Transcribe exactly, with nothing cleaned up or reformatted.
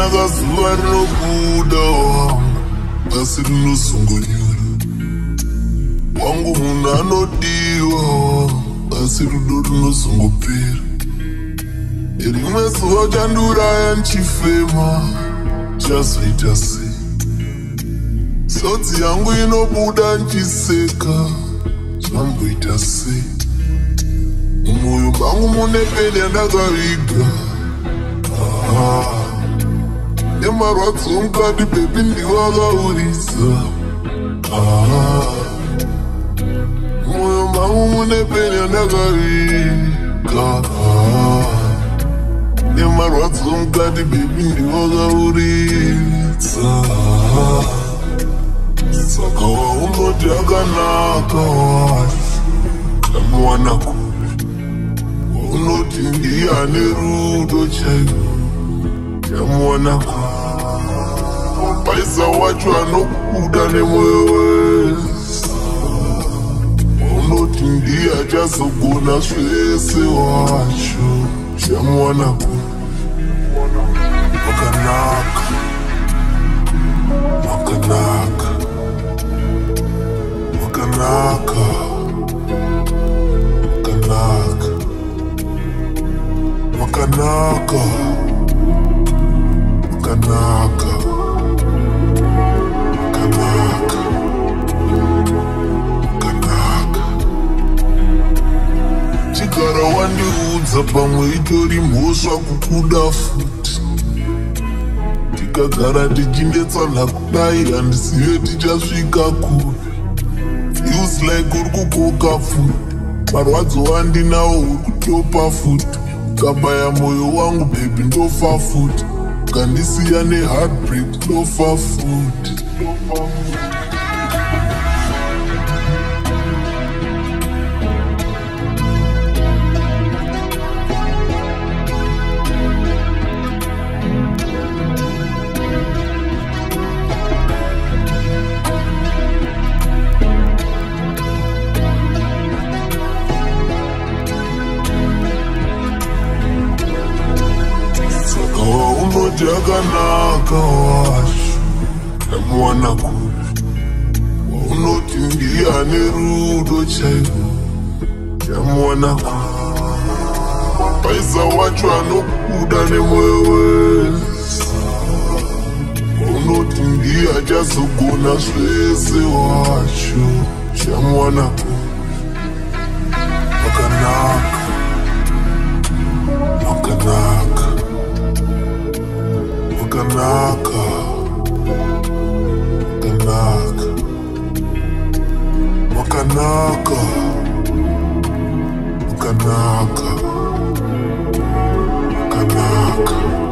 kunaka zuva rinobuda wangu asi rinosungonyura wangu munhu anodiwa wangu asi rudo runozongopera rimwe zuva uchanduraya nchifema chazoita sei sodzi yangu inobuda nchiseka zvamboita sei mumwoyo mangu mune peni yandakaviga nemarwadzo mukati bebi ndiwakaurisa mumwoyo mangu mune peni yandakaviga nemarwadzo mukati bebi ndiwakaurisa saka waunoti akanaka wacho ndamuwana kupi waunoti ndiyane rudo chaiko ndamuwana kupi paisa wacho anokuda nemwoyo wese waunoti ndiye achazogona zvese wacho ndamuwana kupi wakanaka wakanaka wakanaka wakanaka wakanaka wakanaka wakanaka wakanaka chigara wandiudza pamwe itori mhosva kukuda futi tikagara tichindetsana kudai handizive tichasvika kupi feels like uri kukoka futi marwadzo andinawo uri kutopa futi ukabaya mwoyo wangu bebi ndofa futi ukandisiya neheartbreak ndofa futi unoti akanaka wacho ndamuwana kupi waunoti ndiyane rudo chaiko ndamuwana kupi paisa wacho anokuda nemwoyo wese waunoti ndiye achazogona zvese wacho ndamuwana kupi wakanaka wakanaka wakanaka wakanaka wakanaka wakanaka wakanaka